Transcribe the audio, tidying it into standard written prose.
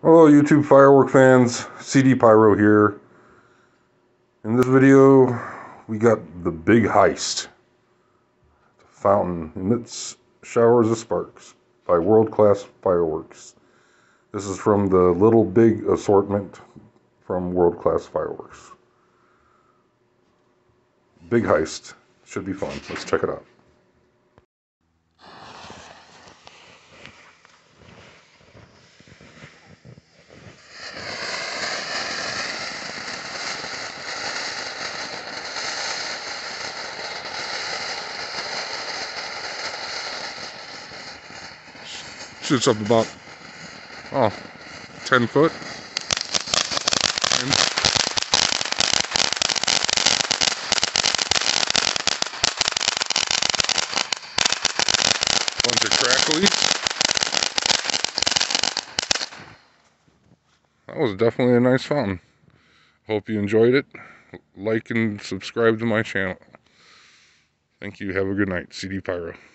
Hello YouTube firework fans, CD Pyro here. In this video we got the big heist. The fountain emits showers of sparks by world-class fireworks. This is from the Little Big assortment from World-Class Fireworks. Big heist. Should be fun. Let's check it out. Shoots up about 10 foot. Bunch of crackly. That was definitely a nice fountain. Hope you enjoyed it. Like and subscribe to my channel. Thank you. Have a good night. CD Pyro.